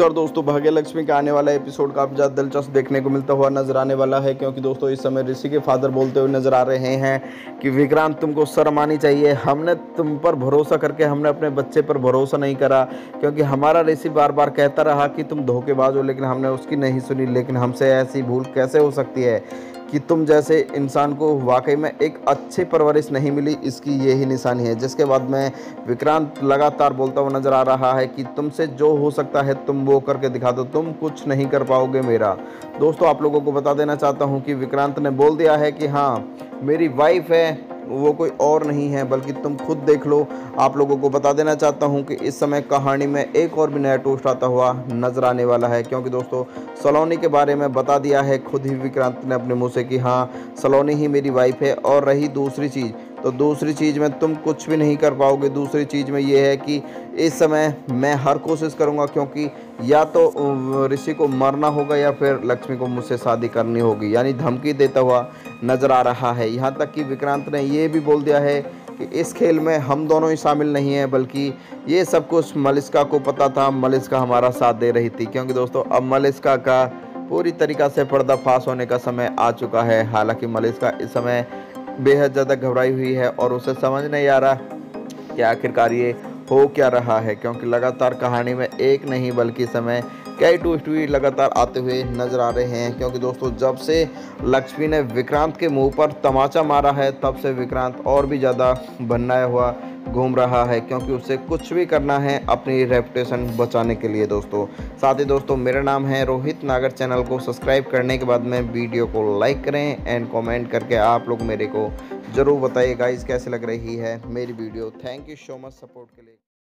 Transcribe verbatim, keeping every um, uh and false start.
नमस्कार दोस्तों, भाग्य लक्ष्मी का आने वाला एपिसोड काफ़ी ज़्यादा दिलचस्प देखने को मिलता हुआ नजर आने वाला है, क्योंकि दोस्तों इस समय ऋषि के फादर बोलते हुए नजर आ रहे हैं कि विक्रांत तुमको शर्म आनी चाहिए। हमने तुम पर भरोसा करके हमने अपने बच्चे पर भरोसा नहीं करा, क्योंकि हमारा ऋषि बार बार कहता रहा कि तुम धोखेबाज हो, लेकिन हमने उसकी नहीं सुनी। लेकिन हमसे ऐसी भूल कैसे हो सकती है कि तुम जैसे इंसान को वाकई में एक अच्छी परवरिश नहीं मिली, इसकी यही निशानी है। जिसके बाद में विक्रांत लगातार बोलता हुआ नजर आ रहा है कि तुमसे जो हो सकता है तुम वो करके दिखा दो, तुम कुछ नहीं कर पाओगे मेरा। दोस्तों आप लोगों को बता देना चाहता हूँ कि विक्रांत ने बोल दिया है कि हाँ मेरी वाइफ है, वो कोई और नहीं है बल्कि तुम खुद देख लो। आप लोगों को बता देना चाहता हूं कि इस समय कहानी में एक और भी नया ट्विस्ट आता हुआ नजर आने वाला है, क्योंकि दोस्तों सलोनी के बारे में बता दिया है खुद ही विक्रांत ने अपने मुंह से कि हाँ सलोनी ही मेरी वाइफ है। और रही दूसरी चीज़, तो दूसरी चीज़ में तुम कुछ भी नहीं कर पाओगे। दूसरी चीज़ में ये है कि इस समय मैं हर कोशिश करूँगा, क्योंकि या तो ऋषि को मरना होगा या फिर लक्ष्मी को मुझसे शादी करनी होगी, यानी धमकी देता हुआ नज़र आ रहा है। यहाँ तक कि विक्रांत ने ये भी बोल दिया है कि इस खेल में हम दोनों ही शामिल नहीं हैं, बल्कि ये सब कुछ मलिष्का को पता था। मलिष्का हमारा साथ दे रही थी, क्योंकि दोस्तों अब मलिष्का का पूरी तरीक़ा से पर्दाफाश होने का समय आ चुका है। हालांकि मलिष्का इस समय बेहद ज़्यादा घबराई हुई है और उसे समझ नहीं आ रहा कि आखिरकार ये हो क्या रहा है, क्योंकि लगातार कहानी में एक नहीं बल्कि समय कई ट्विस्ट भी लगातार आते हुए नजर आ रहे हैं। क्योंकि दोस्तों जब से लक्ष्मी ने विक्रांत के मुंह पर तमाचा मारा है तब से विक्रांत और भी ज़्यादा भन्नाया हुआ घूम रहा है, क्योंकि उसे कुछ भी करना है अपनी रेपुटेशन बचाने के लिए। दोस्तों साथ ही दोस्तों मेरा नाम है रोहित नागर। चैनल को सब्सक्राइब करने के बाद में वीडियो को लाइक करें एंड कमेंट करके आप लोग मेरे को ज़रूर बताइए गाइस कैसे लग रही है मेरी video. Thank you so much support के लिए।